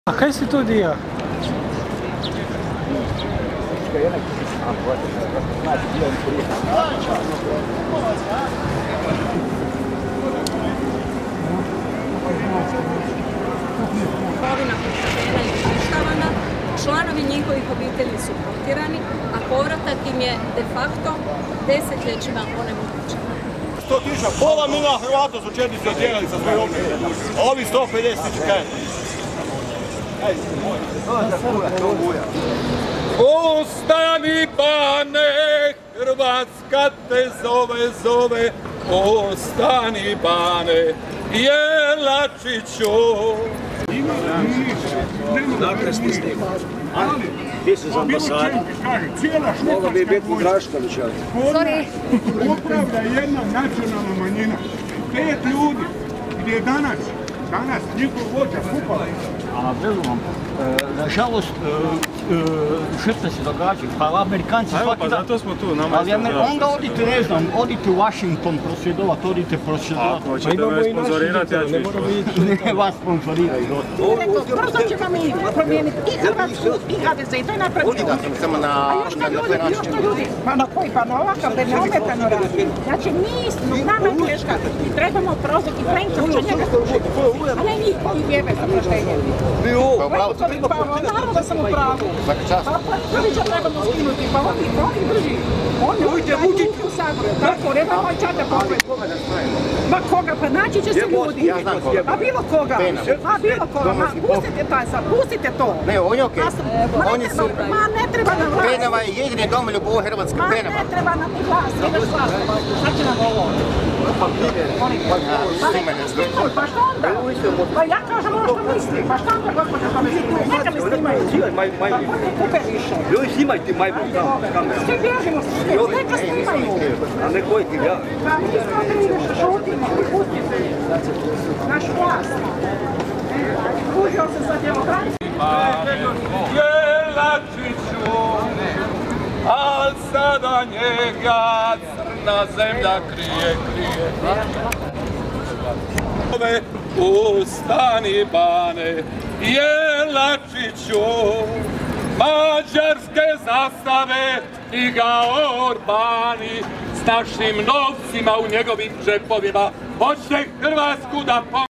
A kaj si to dija? Polovina pokradena i uništavana, članovi njihovih obitelji su protjerani, a povratak im je de facto desetljećima onemogućen. 100.000, pola milijuna Hrvata su četnici odjerali sa svoje obitelji, a ovi 150.000 kaj. Ostani bane, Hrvatska te zove, ostani bane, Jelačiću. Dakle ste snimali. Gdje su za ambasade? Ovo bi biti Draškovića. Sorry. Upravlja jedna nacionalna manjina. 5 ljudi gdje je danas njihov vođa kupala. A velim vam, nažalost, šutne se događaju, pa Amerikanci svaki dan... Zato smo tu, nama ali onda odite, ne znam, odite u Washington prosvjedovat, odite prosvjedovat. Ako ćete me sponzorirati, ja ću ići. Ne vas sponzoriraju. Rekao, brzo ćemo mi promijeniti i Hrvatsku i HDZ, i to je napravljeno. A još to ljudi, pa na koji, pa na ovakav, da neometano radi. Znači, mi, nama je teška i trebamo prozvati Plenkovića njega slušati. A ne njih koji vjebe za poštenje. Plenković, pa naravno da sam u pravu. Pa Plenkovića trebamo skinuti, pa oni drži. On je u Zagrebu, tako, nema moj čata pogled. Ma koga, pa naći će se ljudi. Pa bilo koga. Ma bilo koga, ma pustite taj sad, pustite to. Ne, on je okej. On je super. Ma ne treba nam vlast. Penava je jedini domoljub u Hrvatskoj, Penava. Ma ne treba nam ni vlast, ideš vlast. Sad će nam ovo. Pa što onda? Pa ja kažem ono što mislim. Pa što onda, gospođa, to mislim? Neka me snimaju. Pa ne kupe više. Ljudi, snimajte majbu kameru. Svi bježimo s tim, neka snimaju. A ne koji ti ja? Pa mi smo krivi što šutimo, pustite. Naš vlast. Družio se sa demokracijom. Jelačiću, al sada njega crna zemlja krije. Ustani bane, Jelačiću, mađarske zastave i ga Orbani s našim novcima u njegovim džepovima hoće Hrvatsku da